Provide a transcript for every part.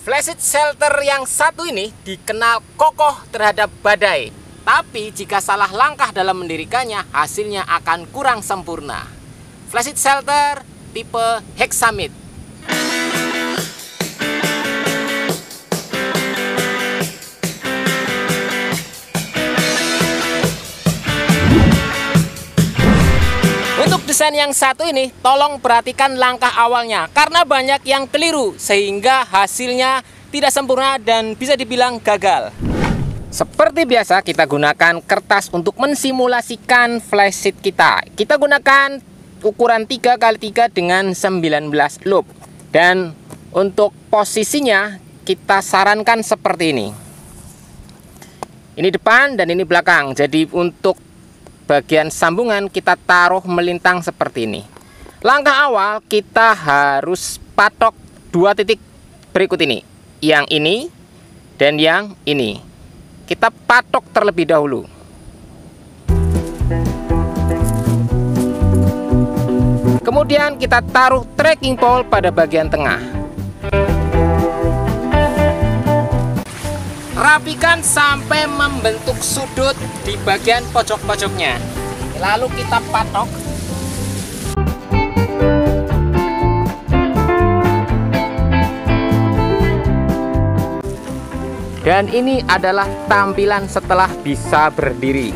Flat seat shelter yang satu ini dikenal kokoh terhadap badai. Tapi jika salah langkah dalam mendirikannya, hasilnya akan kurang sempurna. Flat seat shelter tipe Hexamit. Untuk desain yang satu ini, tolong perhatikan langkah awalnya karena banyak yang keliru sehingga hasilnya tidak sempurna dan bisa dibilang gagal. Seperti biasa, kita gunakan kertas untuk mensimulasikan flat seat kita. Kita gunakan ukuran 3x3 dengan 19 loop. Dan untuk posisinya kita sarankan seperti ini. Ini depan dan ini belakang. Jadi untuk bagian sambungan kita taruh melintang seperti ini. Langkah awal kita harus patok dua titik berikut ini. Yang ini dan yang ini. Kita patok terlebih dahulu. Kemudian kita taruh trekking pole pada bagian tengah. Rapikan sampai membentuk sudut di bagian pojok-pojoknya. Lalu kita patok. Dan ini adalah tampilan setelah bisa berdiri.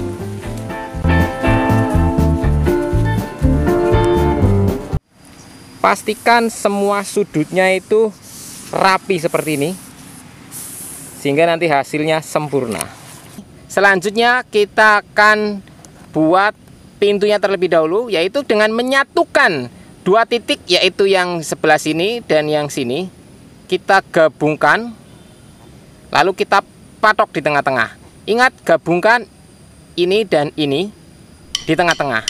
Pastikan semua sudutnya itu rapi seperti ini, sehingga nanti hasilnya sempurna. Selanjutnya kita akan buat pintunya terlebih dahulu, yaitu dengan menyatukan dua titik, yaitu yang sebelah sini dan yang sini. Kita gabungkan, lalu kita patok di tengah-tengah. Ingat, gabungkan ini dan ini di tengah-tengah.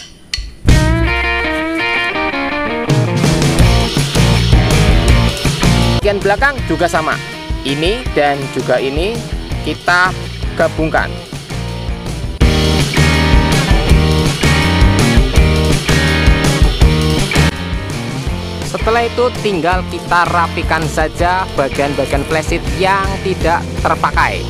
Bagian belakang juga sama. Ini dan juga ini kita gabungkan. Setelah itu tinggal kita rapikan saja bagian-bagian flat seat yang tidak terpakai.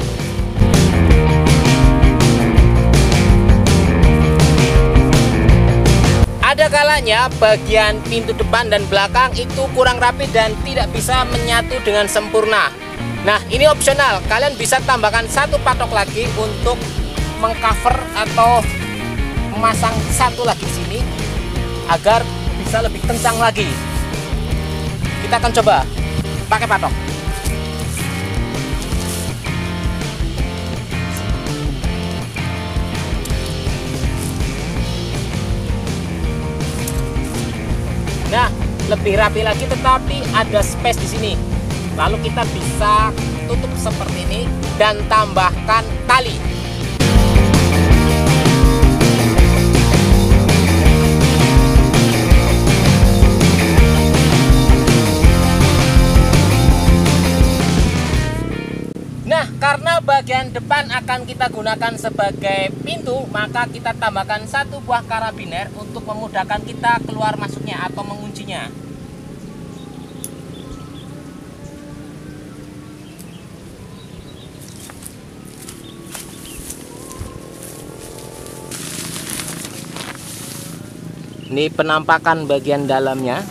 Ada kalanya bagian pintu depan dan belakang itu kurang rapi dan tidak bisa menyatu dengan sempurna. Nah, ini opsional. Kalian bisa tambahkan satu patok lagi untuk mengcover atau memasang satu lagi di sini agar bisa lebih kencang lagi. Kita akan coba pakai patok. Nah, lebih rapi lagi tetapi ada space di sini. Lalu kita bisa tutup seperti ini dan tambahkan tali. Nah, karena bagian depan akan kita gunakan sebagai pintu, maka kita tambahkan satu buah karabiner untuk memudahkan kita keluar masuknya atau menguncinya. Ini penampakan bagian dalamnya.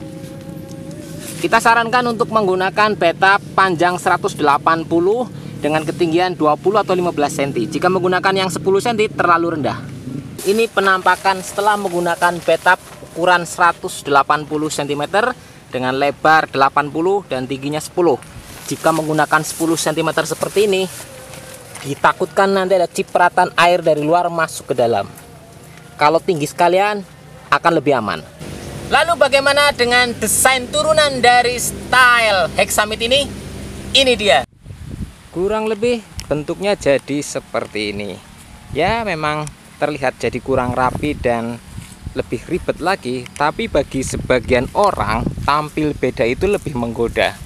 Kita sarankan untuk menggunakan beta panjang 180 dengan ketinggian 20 atau 15 cm. Jika menggunakan yang 10 cm terlalu rendah. Ini penampakan setelah menggunakan beta ukuran 180 cm dengan lebar 80 dan tingginya 10. Jika menggunakan 10 cm seperti ini, ditakutkan nanti ada cipratan air dari luar masuk ke dalam. Kalau tinggi sekalian akan lebih aman. Lalu bagaimana dengan desain turunan dari style Hexamit ini? Ini dia. Kurang lebih bentuknya jadi seperti ini. Ya, memang terlihat jadi kurang rapi dan lebih ribet lagi, tapi bagi sebagian orang tampil beda itu lebih menggoda.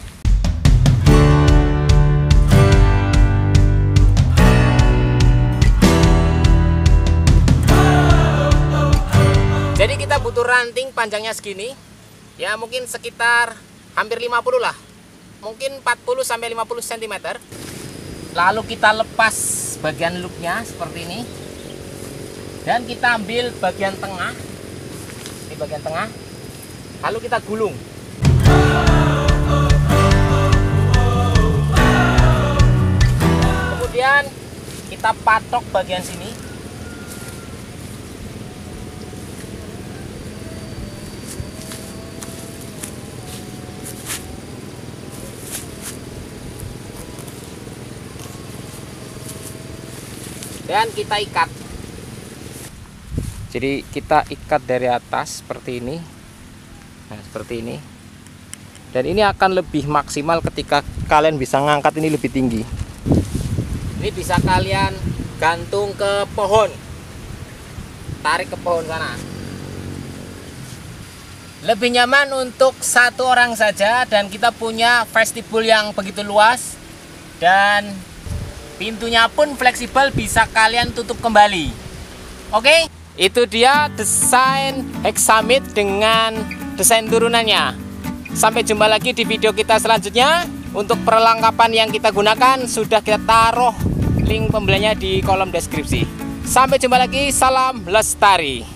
Jadi kita butuh ranting panjangnya segini, ya mungkin sekitar hampir 50 lah. mungkin 40-50 cm. Lalu kita lepas bagian loopnya seperti ini, dan kita ambil bagian tengah, di bagian tengah, lalu kita gulung. Kemudian kita patok bagian sini. Dan kita ikat. Jadi kita ikat dari atas seperti ini. Nah, seperti ini. Dan ini akan lebih maksimal ketika kalian bisa ngangkat ini lebih tinggi. Ini bisa kalian gantung ke pohon. Tarik ke pohon sana. Lebih nyaman untuk satu orang saja, dan kita punya vestibul yang begitu luas. Dan pintunya pun fleksibel, bisa kalian tutup kembali. Oke, itu dia desain X-Summit dengan desain turunannya. Sampai jumpa lagi di video kita selanjutnya. Untuk perlengkapan yang kita gunakan sudah kita taruh link pembeliannya di kolom deskripsi. Sampai jumpa lagi, salam lestari.